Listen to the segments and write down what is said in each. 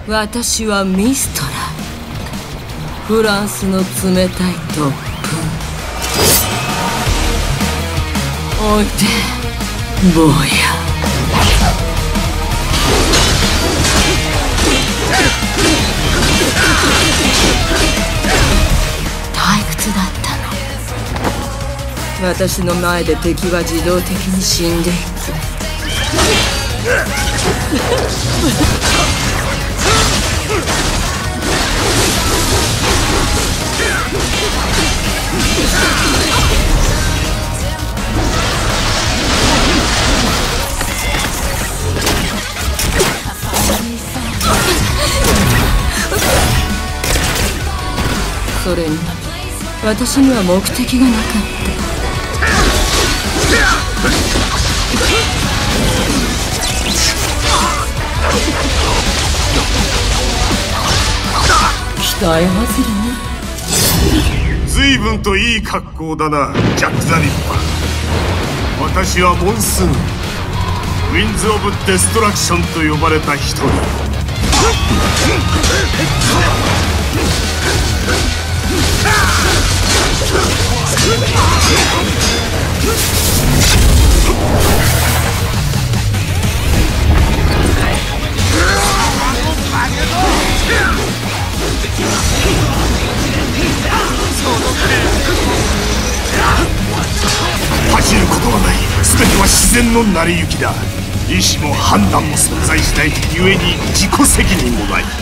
私はミストラ、フランスの冷たい突風。おいで坊や。退屈だったの。私の前で敵は自動的に死んでいく。それに私には目的がなかった。期待外れね。 随分といい格好だな、ジャック・ザ・リッパー。私はモンスーン、ウィンズ・オブ・デストラクションと呼ばれた一人。走ることはない。全ては自然の成り行きだ。意志も判断も存在しないゆえに自己責任もない。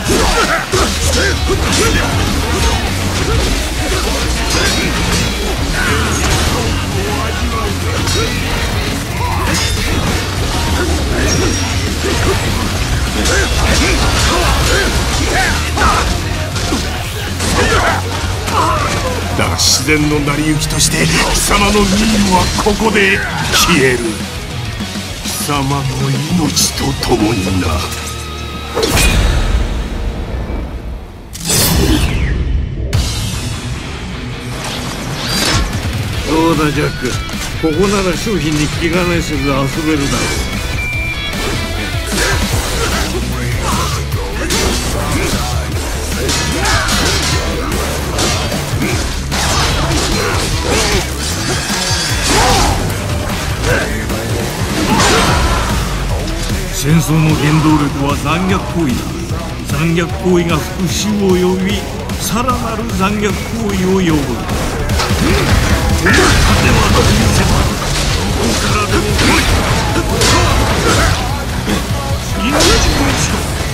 だが自然の成り行きとして貴様の任務はここで消える。貴様の命と共にな。 どうだジャック、ここなら商品に気兼ねせず遊べるだろう。戦争の原動力は残虐行為だ。残虐行為が復讐を呼び、さらなる残虐行為を呼ぶ。この盾は見せばどこからでも来い。命をしろ。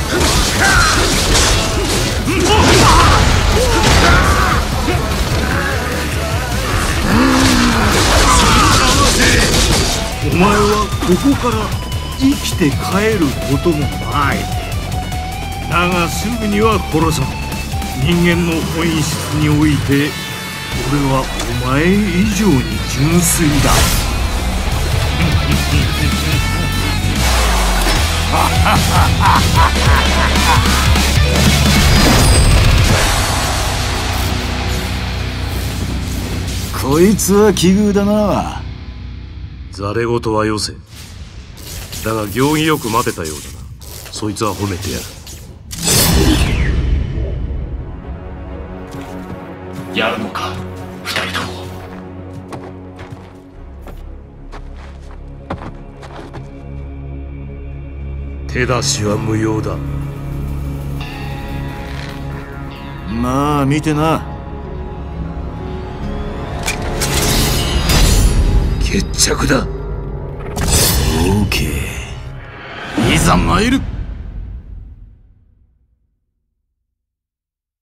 お前はここから生きて帰ることもない。だがすぐには殺さん。人間の本質において俺はお前以上に純粋だ。 こいつは奇遇だな。 ざれ言はよせ。だが行儀よく待てたようだな。そいつは褒めてやる。 やるのか、二人とも。 手出しは無用だ。 まあ見てな。 決着だ。 オーケー、いざ参る。